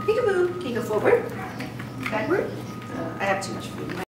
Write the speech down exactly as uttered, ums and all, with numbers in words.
Peekaboo. Can you go forward? Backward? Uh, I have too much food in my